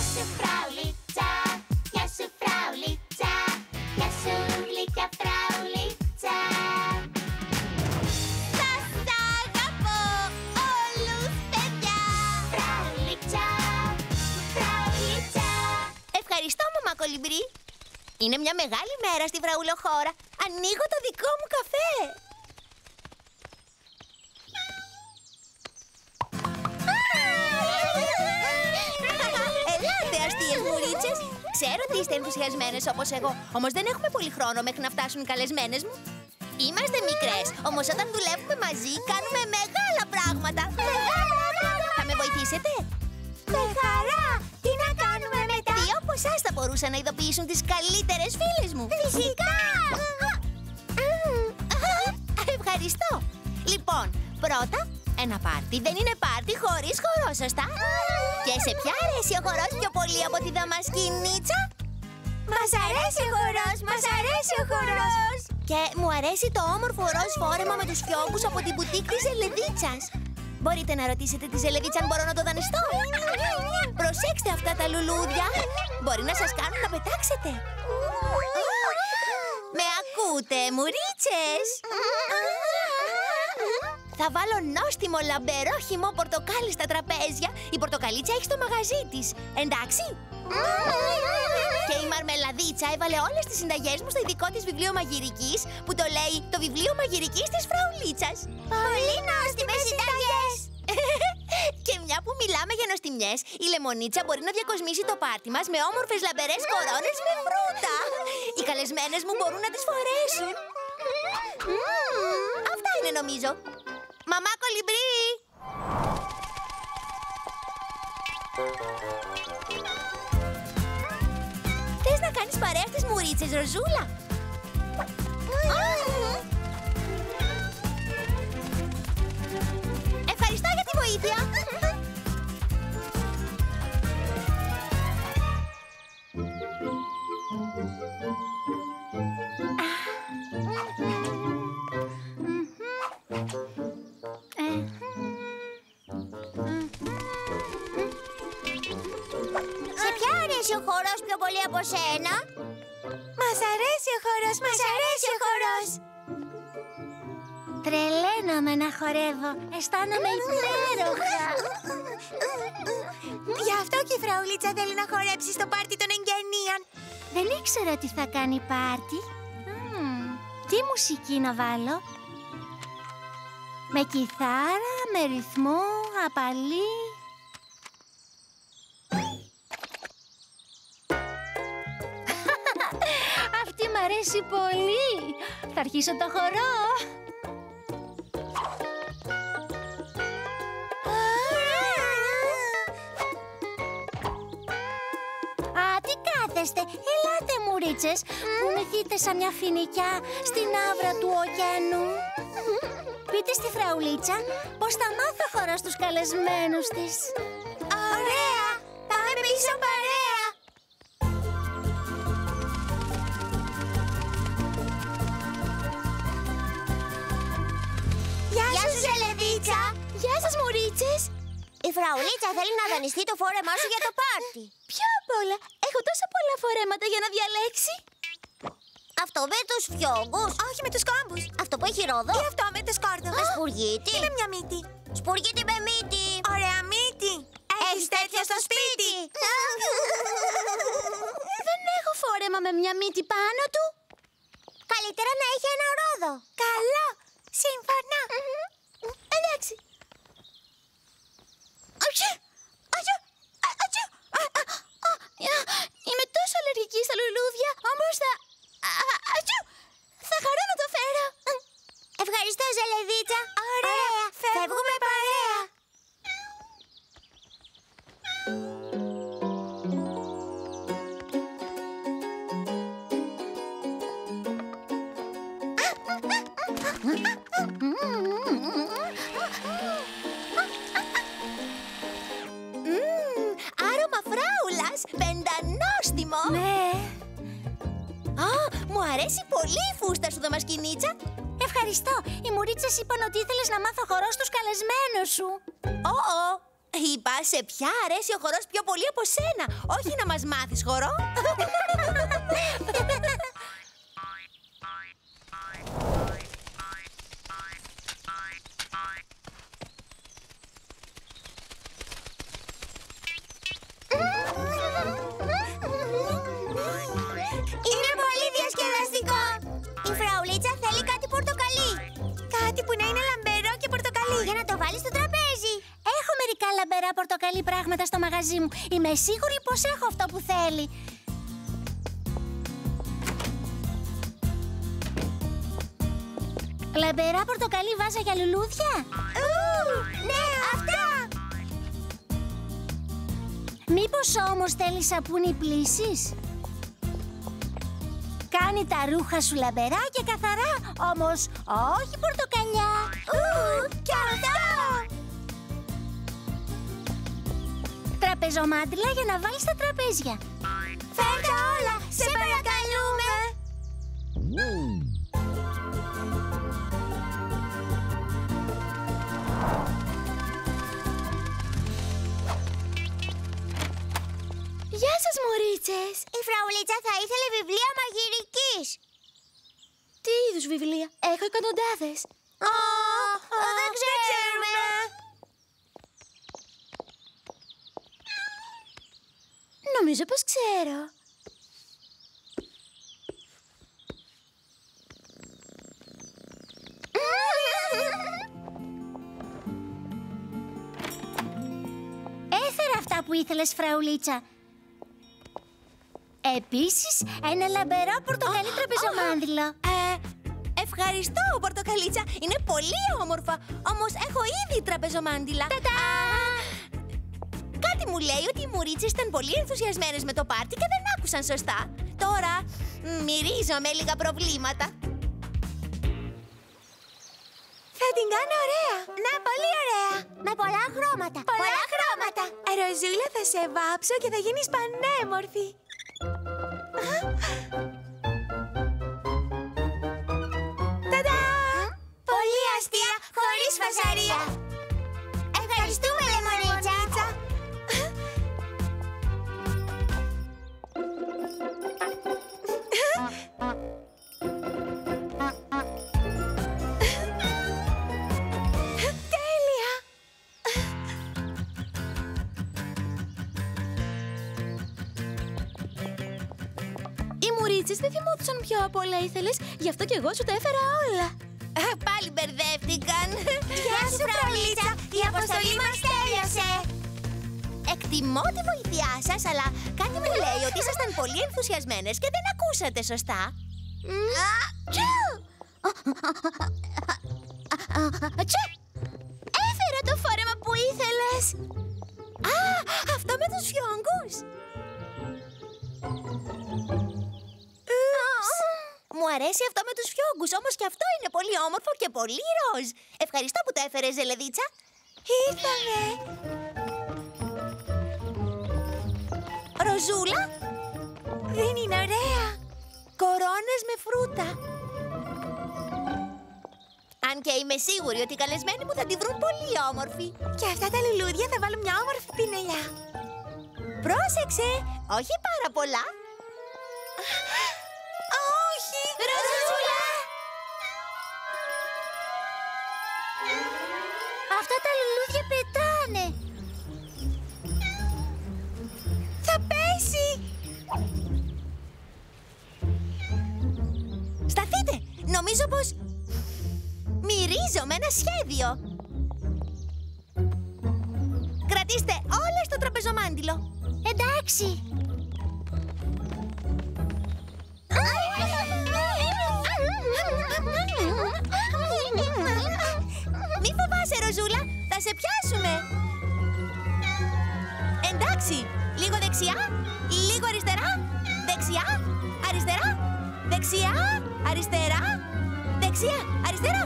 σου φραουλίτσα, γεια σου φραουλίτσα, γεια σου γλυκιά φραουλίτσα. Σας αγαπώ όλους παιδιά. Φραουλίτσα, φραουλίτσα. Ευχαριστώ, μαμά Κολυμπρί. Είναι μια μεγάλη μέρα στη φραουλοχώρα. Ανοίγω το δικό μου καφέ. Ελάτε, αστείες μουρίτσες. Ξέρω ότι είστε ενθουσιασμένες όπως εγώ. Όμως δεν έχουμε πολύ χρόνο μέχρι να φτάσουν οι καλεσμένες μου. Είμαστε μικρές, όμως όταν δουλεύουμε μαζί κάνουμε μεγάλα πράγματα. Θα με βοηθήσετε? Με χαρά! Τι να κάνουμε μετά? Δύο από εσάς θα μπορούσαν να ειδοποιήσουν τις καλύτερες φίλες μου. Φυσικά! Ευχαριστώ. Λοιπόν, πρώτα, ένα πάρτι δεν είναι πάρτι χωρίς χορό, σωστά? Και σε ποια αρέσει ο χορός πιο πολύ από τη δαμασκηνίτσα? Μας αρέσει ο χορός, μας αρέσει ο χορός. Και μου αρέσει το όμορφο ροζ φόρεμα με τους φιόγκους από την μπουτίκ της Ζελεδίτσας. Μπορείτε να ρωτήσετε τη Ζελεδίτσα αν μπορώ να το δανειστώ? Προσέξτε αυτά τα λουλούδια. Μπορεί να σας κάνουν να πετάξετε. Με ακούτε, μουρίτσες? Θα βάλω νόστιμο λαμπερό χυμό πορτοκάλι στα τραπέζια. Η πορτοκαλίτσα έχει στο μαγαζί της. Εντάξει? Και η Μαρμελαδίτσα έβαλε όλες τις συνταγές μου στο ειδικό της βιβλίο μαγειρικής, που το λέει «Το βιβλίο μαγειρικής της Φραουλίτσας». Πολύ νόστιμες συνταγές. Και μια που μιλάμε για νοστιμιές, η Λεμονίτσα μπορεί να διακοσμήσει το πάρτι μας με όμορφες λαμπερές κορώνες με φρούτα. Οι καλεσμένες μου μπορούν να τις φορέσουν. Αυτά είναι νομίζω. Μαμά Κολυμπρί! Θες να κάνεις παρέα στις μουρίτσες, Ροζούλα? Ευχαριστώ για τη βοήθεια. Σε ποια αρέσει ο χορός πιο πολύ από σένα? Μας αρέσει ο χορός, μας αρέσει ο χορός. Τρελαίνομαι να χορεύω. Αισθάνομαι υπέροχα. Γι' αυτό και η Φραουλίτσα θέλει να χορέψει στο πάρτι των εγγενείων. Δεν ήξερα ότι θα κάνει πάρτι. Τι μουσική να βάλω? Με κιθάρα, με ρυθμό, απαλή. Αυτή μ' αρέσει πολύ. Θα αρχίσω το χορό. Τι κάθεστε? Ελάτε, μουρίτσες. Κουνηθείτε σαν μια φοινικιά στην άβρα του ωκεανού. Πείτε στη Φραουλίτσα πως θα μάθω χορό στους καλεσμένους της. Ωραία! Πάμε πίσω παρέα! Γεια σου, Ζελεδίτσα! Γεια σας, μουρίτσες. Η Φραουλίτσα θέλει να δανειστεί το φόρεμά σου για το πάρτι. Ποιο απ' όλα? Έχω τόσα πολλά φορέματα για να διαλέξει. Αυτό με τους φιόγκους. Όχι, με τους κόμπους. Αυτό που έχει ρόδο. Ή αυτό με το σκόρδο. Με σπουργίτη. Ή με μια μύτη. Σπουργίτη με μύτη. Ωραία μύτη. Έχεις τέτοιο στο σπίτι? Δεν έχω φόρεμα με μια μύτη πάνω του. Καλύτερα να έχει ένα ρόδο. Καλό. Σύμφωνα. Εντάξει. Είμαι τόσο αλλεργική στα λουλούδια, όμως θα χαρώ να το φέρω. Ευχαριστώ, Ζελεδίτσα. Ωραία. Φεύγουμε παρέα. Άρωμα φράουλας, πεντανόστιμο. Ναι. Μου αρέσει πολύ η φούστα σου, δαμασκηνίτσα. Ευχαριστώ. Οι μουρίτσες είπαν ότι ήθελες να μάθω χορό στους καλεσμένους σου. Είπα, σε ποια αρέσει ο χορός πιο πολύ από σένα. Όχι να μας μάθεις χορό. Είναι πολύ διασκεδαστικό. Η φραουλίτσα θέλει κάτι πορτοκαλί. Κάτι που να είναι λαμπερό και πορτοκαλί. Για να το βάλεις στο τραπέζι. Έχω μερικά λαμπερά πορτοκαλί πράγματα στο μαγαζί μου. Είμαι σίγουρη πως έχω αυτό που θέλει. Λαμπερά πορτοκαλί βάζα για λουλούδια. Ναι, αυτά. Μήπως όμως θέλεις σαπούνι πλύσης? Κάνει τα ρούχα σου λαμπερά και καθαρά, όμως όχι πορτοκαλιά. Κι αυτό. Τραπεζομάντιλα για να βάλεις στα τραπέζια. Φέρτε όλα, σε παρακαλούμε. Γεια σας, μωρίτσες. Η φραουλίτσα θα ήθελε βιβλία μαγειρικής. Τι είδους βιβλία? Έχω εκατοντάδες. Δεν ξέρουμε. Νομίζω πως ξέρω. Έφερα αυτά που ήθελες, φραουλίτσα. Επίσης, ένα λαμπερό πορτοκαλί τραπεζομάνδυλο. Ευχαριστώ, πορτοκαλίτσα. Είναι πολύ όμορφα. Όμως έχω ήδη τραπεζομάντιλα. Κάτι μου λέει ότι οι μουρίτσες ήταν πολύ ενθουσιασμένες με το πάρτι και δεν άκουσαν σωστά. Τώρα μυρίζω με λίγα προβλήματα. Θα την κάνω ωραία. Ναι, πολύ ωραία. Με πολλά χρώματα. Πολλά χρώματα. Ροζούλα, θα σε βάψω και θα γίνεις πανέμορφη. Ταντά! Πολύ αστεία, χωρίς φασαρία. Ευχαριστούμε, λεμονίτσα. Τέλεια! Οι μουρίτσες δεν θυμόντουσαν ποιο από όλα ήθελες, γι' αυτό κι εγώ σου τα έφερα όλα. Πάλι μπερδεύτηκαν. Γεια σου, φραουλίτσα. Η αποστολή μας τέλειωσε. Εκτιμώ τη βοήθειά σας, αλλά κάτι μου λέει ότι ήσασταν πολύ ενθουσιασμένες και δεν ακούσατε σωστά. Έφερα το φόρεμα που ήθελες. Α, αυτό με τους φιόγκους. Μου αρέσει αυτό με τους φιόγκους, όμως και αυτό είναι πολύ όμορφο και πολύ ροζ. Ευχαριστώ που το έφερες, Ζελεδίτσα. Ήρθαμε! Ροζούλα, Δεν είναι ωραία? κορώνες με φρούτα. Αν και είμαι σίγουρη ότι οι καλεσμένοι μου θα τη βρουν πολύ όμορφη. Και αυτά τα λουλούδια θα βάλουν μια όμορφη πινελιά. Πρόσεξε, όχι πάρα πολλά. Όχι! Ροζούλα! Αυτά τα λουλούδια πετάνε. Θα πέσει! Σταθείτε! Νομίζω πως μυρίζω με ένα σχέδιο. Κρατήστε όλα στο τραπεζομάντιλο. Εντάξει. Μη φοβάσαι, Ροζούλα, θα σε πιάσουμε. Εντάξει, λίγο δεξιά, λίγο αριστερά, δεξιά, αριστερά, δεξιά, αριστερά, δεξιά, αριστερά.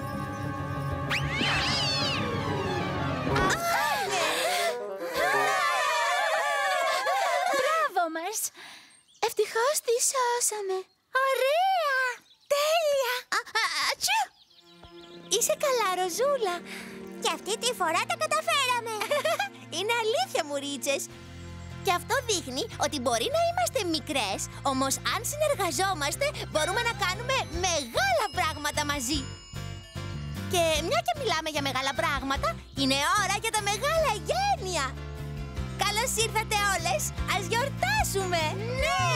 Μπράβο μας. Ευτυχώς τη σώσαμε. Ωραία. Τέλεια! Ατσου! Είσαι καλά, Ροζούλα. Και αυτή τη φορά τα καταφέραμε. Είναι αλήθεια, μουρίτσες. Και αυτό δείχνει ότι μπορεί να είμαστε μικρές, όμως αν συνεργαζόμαστε μπορούμε να κάνουμε μεγάλα πράγματα μαζί. Και μια και μιλάμε για μεγάλα πράγματα, είναι ώρα για τα μεγάλα γένια. Καλώς ήρθατε όλες, ας γιορτάσουμε! Ναι!